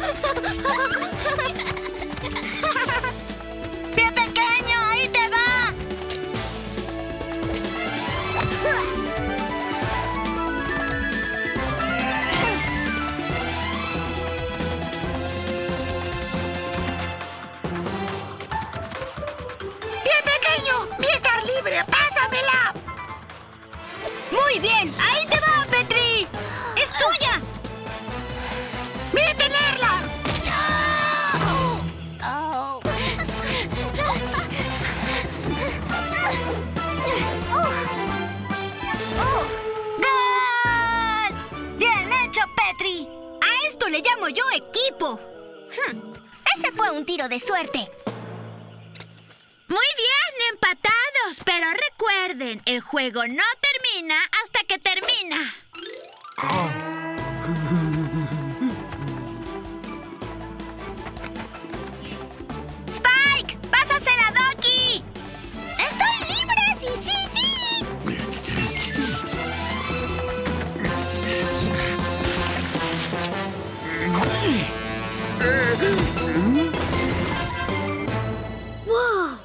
¡Pie pequeño, ahí te va! ¡Pie pequeño! ¡Mi estar libre! ¡Pásamela! Muy bien, ahí te va, Petri. ¡Es tuya! ¡Mire tenerla! ¡Gol! ¡Bien hecho, Petri! A esto le llamo yo equipo. Ese fue un tiro de suerte. Muy bien, empatados. Pero recuerden, el juego no termina hasta que termina. ¡Spike! ¡Pásasela, Doki! ¡Estoy libre! ¡Sí, sí, sí! ¡Wow!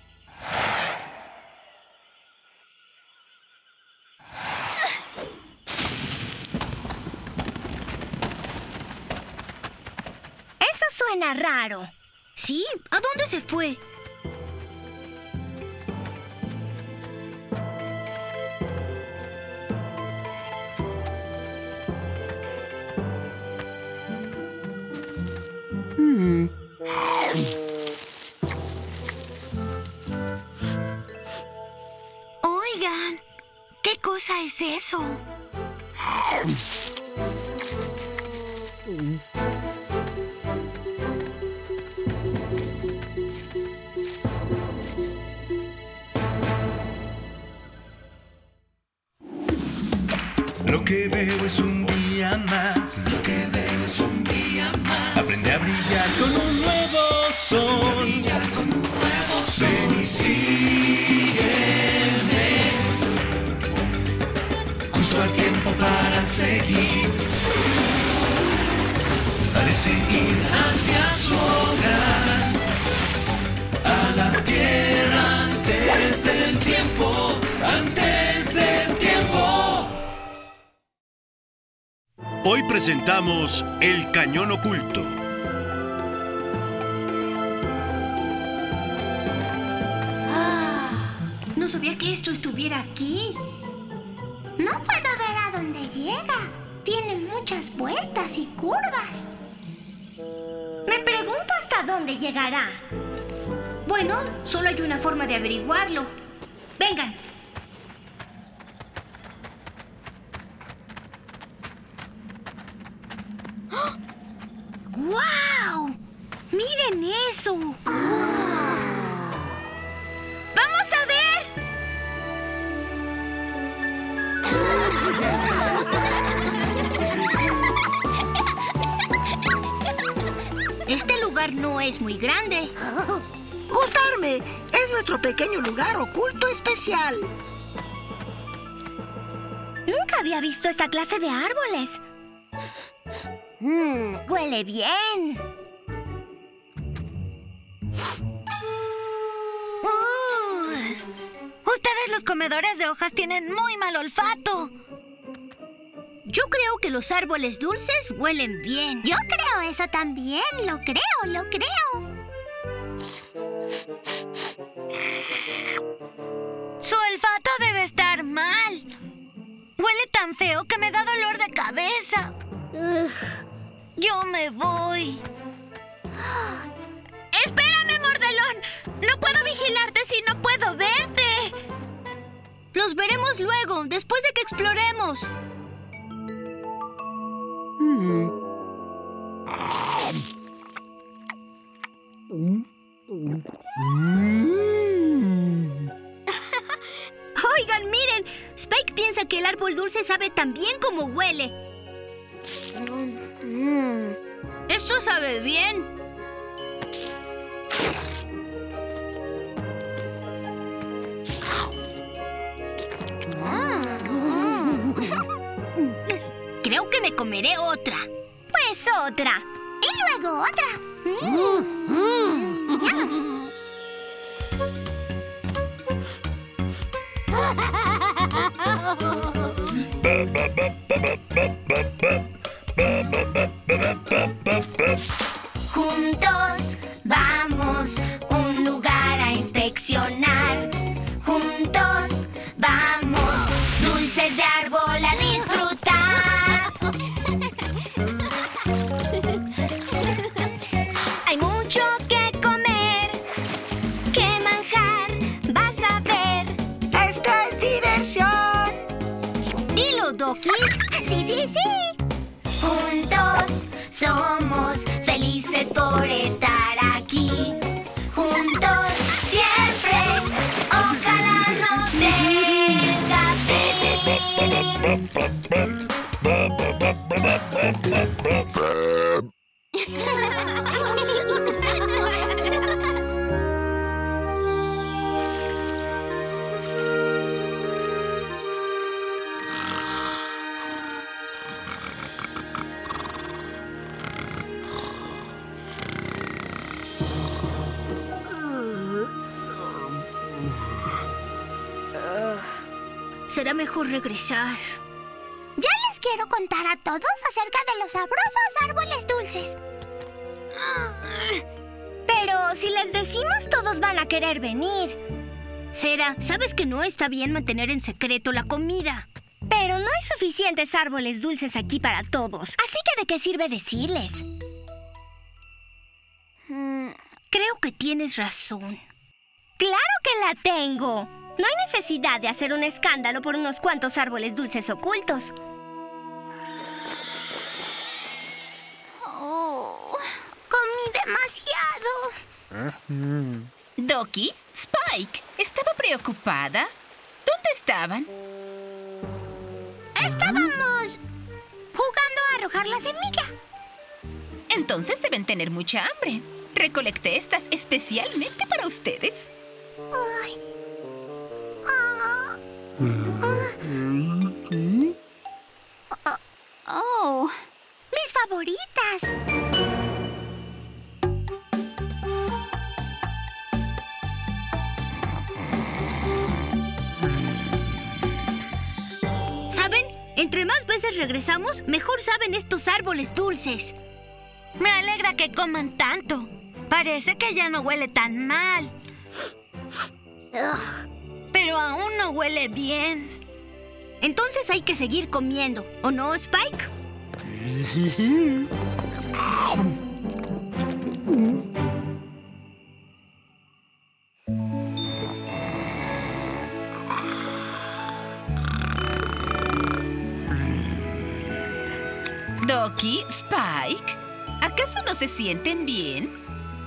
Eso suena raro. ¿Sí? ¿A dónde se fue? Oigan, ¿qué cosa es eso? Lo que veo es un día más. Lo que veo es un día más. Aprende a brillar con un nuevo sol. Brillar con un nuevo sol. Ven y sígueme. Justo a tiempo para seguir. Parece ir hacia su hogar. A la tierra antes del tiempo. Antes del tiempo. Hoy presentamos El Cañón Oculto. No sabía que esto estuviera aquí. No puedo ver a dónde llega. Tiene muchas vueltas y curvas. Me pregunto hasta dónde llegará. Bueno, solo hay una forma de averiguarlo. Vengan. ¡Oh! ¡Guau! ¡Miren eso! ¡Vamos a ver! Este lugar no es muy grande. Gustarme es nuestro pequeño lugar oculto especial. Nunca había visto esta clase de árboles. Huele bien. Ustedes los comedores de hojas tienen muy mal olfato. Yo creo que los árboles dulces huelen bien. Yo creo eso también. Lo creo, lo creo. Su olfato debe estar mal. Huele tan feo que me da dolor de cabeza. Yo me voy. ¡Espérame, Mordelón! No puedo vigilarte si no puedo verte. Los veremos luego, después de que exploremos. Oigan, miren. Spike piensa que el árbol dulce sabe tan bien como huele. Esto sabe bien. Creo que me comeré otra. Pues otra. Y luego otra. Juntos vamos un lugar a inspeccionar. Juntos vamos dulces de árbol a disfrutar. Hay mucho que comer, que manjar, vas a ver. ¡Esto es diversión! Dilo, Doki. Sí. Juntos somos felices por estar aquí. Juntos siempre, ojalá no tenga Será mejor regresar. Ya les quiero contar a todos acerca de los sabrosos árboles dulces. Pero si les decimos, todos van a querer venir. Sera, sabes que no está bien mantener en secreto la comida. Pero no hay suficientes árboles dulces aquí para todos. Así que ¿de qué sirve decirles? Creo que tienes razón. ¡Claro que la tengo! No hay necesidad de hacer un escándalo por unos cuantos árboles dulces ocultos. Comí demasiado. Doki, Spike, ¿estaba preocupada? ¿Dónde estaban? Estábamos jugando a arrojar la semilla. Entonces deben tener mucha hambre. Recolecté estas especialmente para ustedes. Ay. Oh, mis favoritas. ¿Saben? Entre más veces regresamos, mejor saben estos árboles dulces. Me alegra que coman tanto. Parece que ya no huele tan mal. Pero aún no huele bien. Entonces hay que seguir comiendo, ¿o no, Spike? Doki, Spike, ¿acaso no se sienten bien?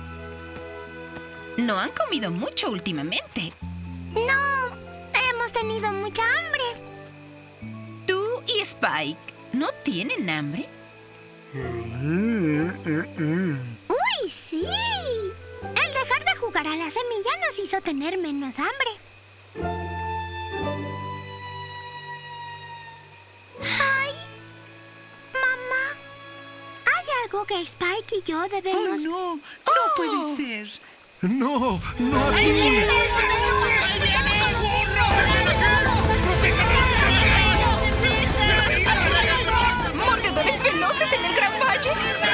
No han comido mucho últimamente. No, hemos tenido mucha hambre. ¿Tú y Spike no tienen hambre? ¡Uy, sí! El dejar de jugar a la semilla nos hizo tener menos hambre. ¡Ay! Mamá, ¿hay algo que Spike y yo debemos...? No puede ser. No aquí. ¿Mordedores veloces en el Gran Valle?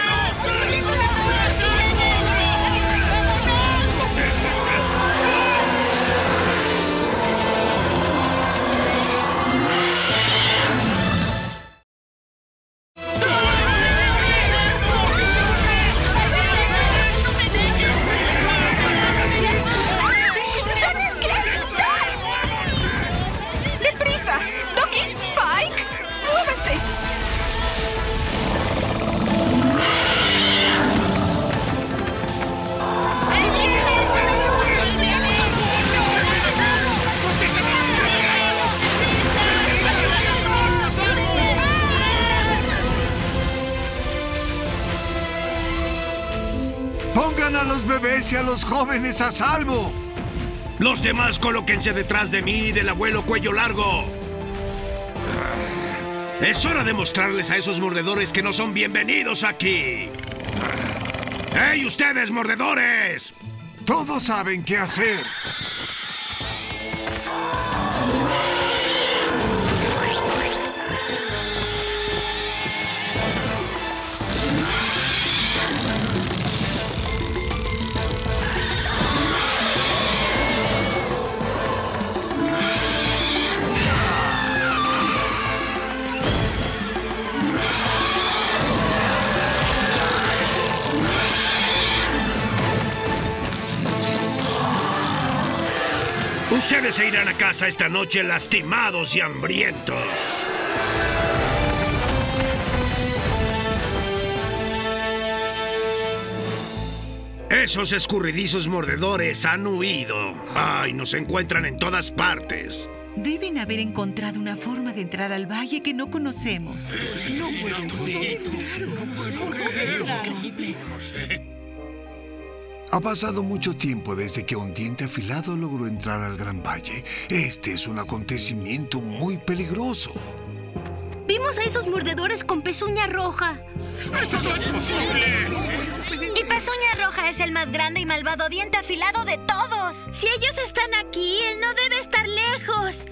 Pongan a los bebés y a los jóvenes a salvo. Los demás colóquense detrás de mí y del abuelo Cuello Largo. Es hora de mostrarles a esos mordedores que no son bienvenidos aquí. ¡Hey, ustedes, mordedores! Todos saben qué hacer. Ustedes se irán a casa esta noche lastimados y hambrientos. Esos escurridizos mordedores han huido. ¡Ay, nos encuentran en todas partes! Deben haber encontrado una forma de entrar al valle que no conocemos. No pueden ser. Ha pasado mucho tiempo desde que un diente afilado logró entrar al Gran Valle. Este es un acontecimiento muy peligroso. Vimos a esos mordedores con Pezuña Roja. ¡Eso es imposible! Y Pezuña Roja es el más grande y malvado diente afilado de todos. Si ellos están aquí, él no debe estar lejos.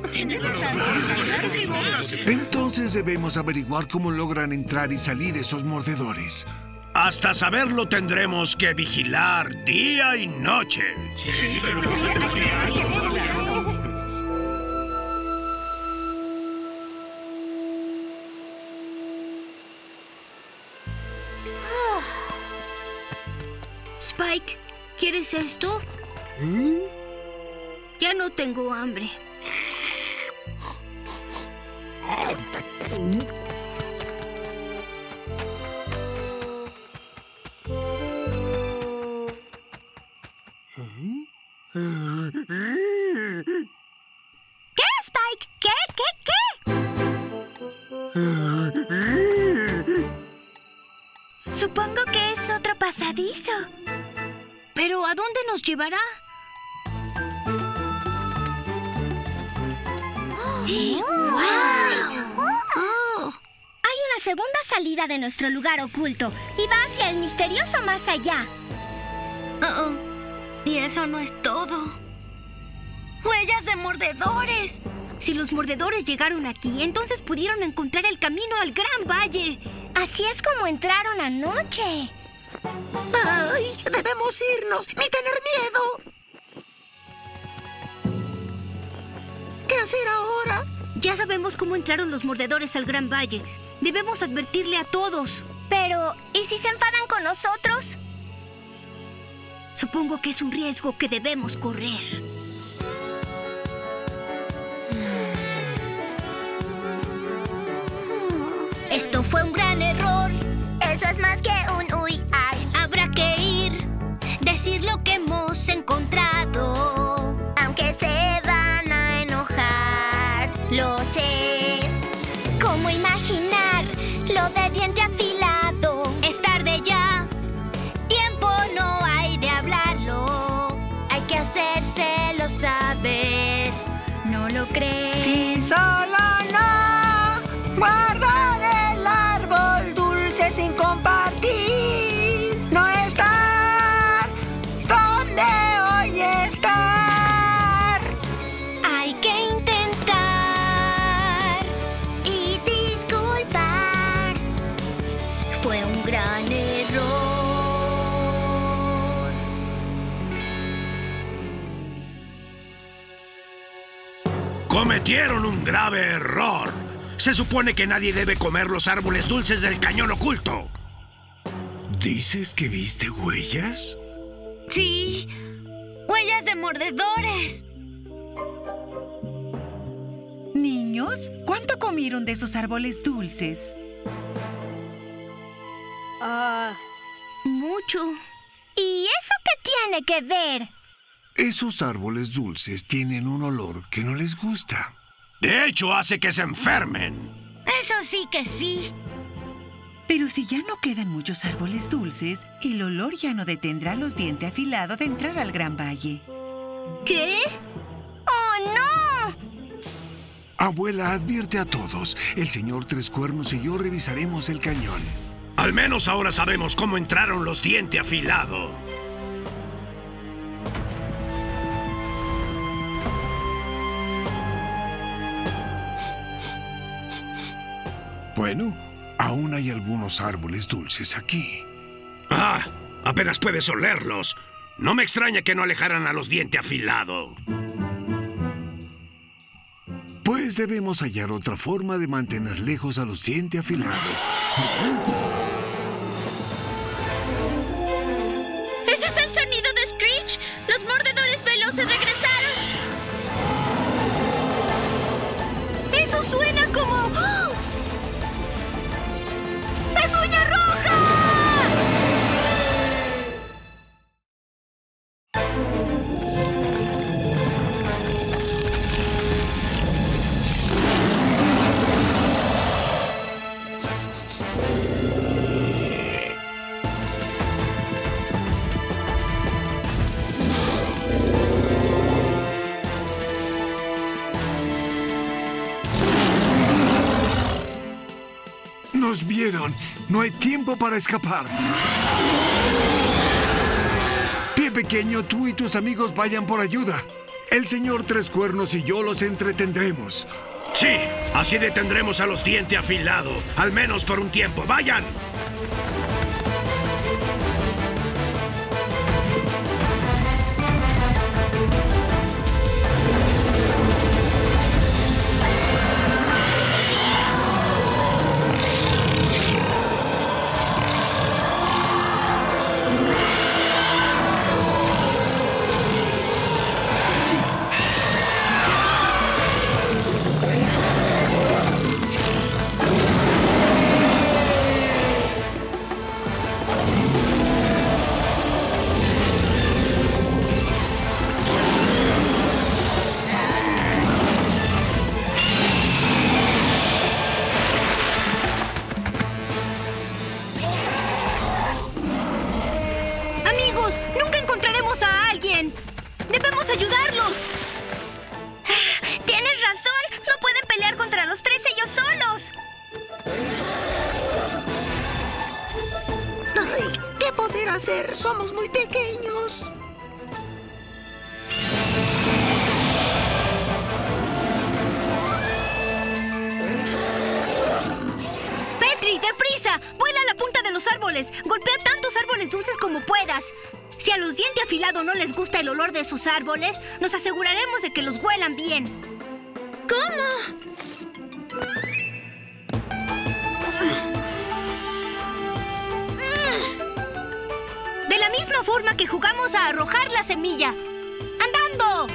Entonces debemos averiguar cómo logran entrar y salir esos mordedores. Hasta saberlo tendremos que vigilar día y noche. Spike, ¿quieres esto? Ya no tengo hambre. ¿Qué, Spike? ¿Qué? Supongo que es otro pasadizo. ¿Pero a dónde nos llevará? Hay una segunda salida de nuestro lugar oculto y va hacia el misterioso más allá. Y eso no es todo. ¡Huellas de mordedores! Si los mordedores llegaron aquí, entonces pudieron encontrar el camino al Gran Valle. Así es como entraron anoche. ¡Ay! ¡Debemos irnos! ¡Ni tener miedo! ¿Qué hacer ahora? Ya sabemos cómo entraron los mordedores al Gran Valle. Debemos advertirle a todos. Pero, ¿y si se enfadan con nosotros? Supongo que es un riesgo que debemos correr. Esto fue un gran error. Eso es más que un uy, ay. Habrá que ir, decir lo que hemos encontrado. Aunque se van a enojar, lo sé. ¿Cómo imaginar lo de diente afilado? Es tarde ya, tiempo no hay de hablarlo. Hay que hacérselo saber. ¿No lo crees? Si solo no guardar el árbol dulce sin compartir, no estar donde hoy estar. Hay que intentar y disculpar. Fue un gran error. Cometieron un grave error. Se supone que nadie debe comer los árboles dulces del cañón oculto. ¿Dices que viste huellas? Sí, huellas de mordedores. Niños, ¿cuánto comieron de esos árboles dulces? Mucho. ¿Y eso qué tiene que ver? Esos árboles dulces tienen un olor que no les gusta. De hecho, hace que se enfermen. Eso sí que sí. Pero si ya no quedan muchos árboles dulces, el olor ya no detendrá a los dientes afilados de entrar al Gran Valle. ¿Qué? ¡Oh, no! Abuela, advierte a todos. El señor Tres Cuernos y yo revisaremos el cañón. Al menos ahora sabemos cómo entraron los diente afilado. Bueno, aún hay algunos árboles dulces aquí. ¡Ah! Apenas puedes olerlos. No me extraña que no alejaran a los diente afilado. Pues debemos hallar otra forma de mantener lejos a los diente afilado. ¿Ese es el sonido de Screech? ¡Los mordedores veloces regresaron! ¡Eso suena como... ¡Oh! ¡Es uña roja! ¡Nos vieron! ¡No hay tiempo para escapar! Pie Pequeño, tú y tus amigos vayan por ayuda. El señor Tres Cuernos y yo los entretendremos. Sí, así detendremos a los diente afilado. Al menos por un tiempo. ¡Vayan! Amigos, nunca encontraremos a alguien. Debemos ayudarlos. Tienes razón. No pueden pelear contra los tres ellos solos. Ay, ¿qué poder hacer? Somos muy pequeños. Petri, deprisa. Vuela a la punta de los árboles. Golpea tantos árboles dulces como puedas. Si a los diente afilado no les gusta el olor de sus árboles, nos aseguraremos de que los huelan bien. ¿Cómo? De la misma forma que jugamos a arrojar la semilla. ¡Andando!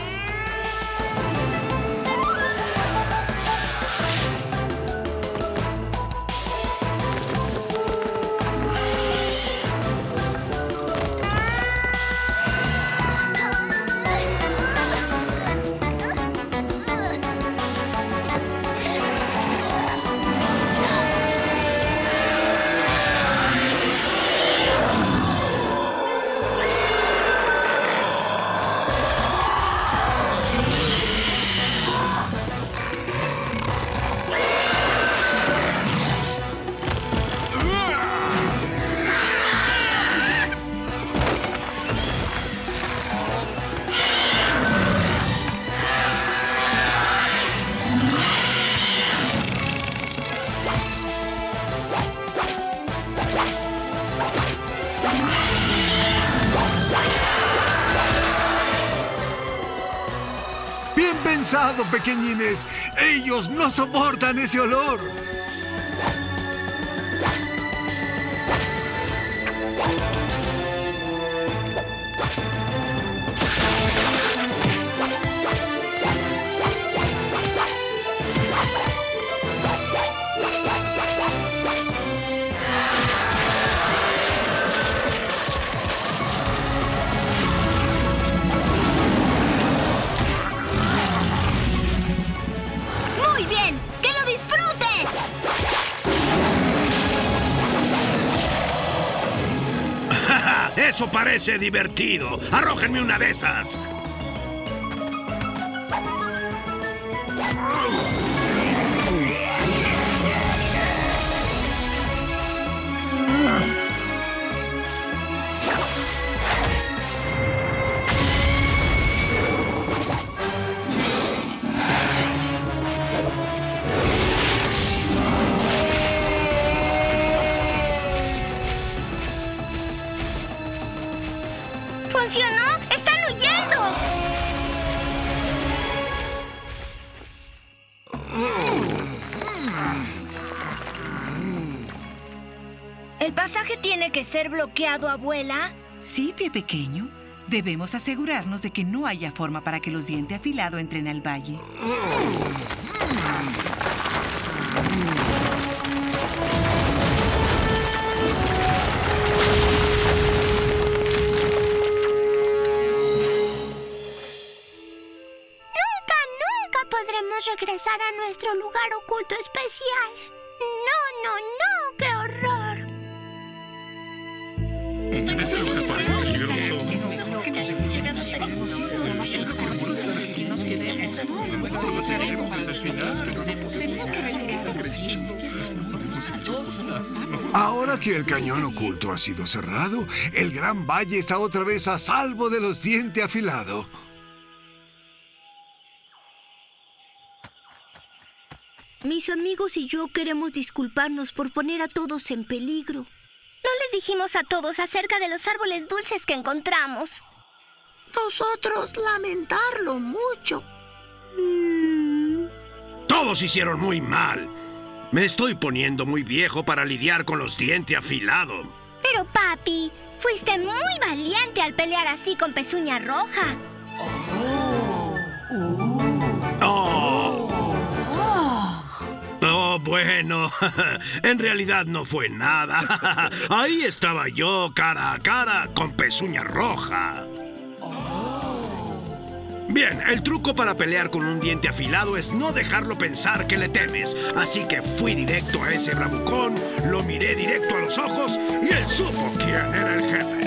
¡Bien pensado, pequeñines! ¡Ellos no soportan ese olor! ¡Muy bien! ¡Que lo disfrute! ¡Eso parece divertido! ¡Arrójenme una de esas! ¡Funcionó! ¡Están huyendo! ¿El pasaje tiene que ser bloqueado, abuela? Sí, pie pequeño. Debemos asegurarnos de que no haya forma para que los dientes afilados entren al valle. Nunca podremos regresar a nuestro lugar oculto especial. No, qué horror. Ahora que el cañón oculto ha sido cerrado, el Gran Valle está otra vez a salvo de los dientes afilados. Mis amigos y yo queremos disculparnos por poner a todos en peligro. No les dijimos a todos acerca de los árboles dulces que encontramos. Nosotros lamentarlo mucho. Todos hicieron muy mal. Me estoy poniendo muy viejo para lidiar con los dientes afilados. Pero, papi, fuiste muy valiente al pelear así con Pezuña Roja. Bueno, en realidad no fue nada. Ahí estaba yo, cara a cara, con Pezuña Roja. Bien, el truco para pelear con un diente afilado es no dejarlo pensar que le temes. Así que fui directo a ese bravucón, lo miré directo a los ojos y él supo quién era el jefe.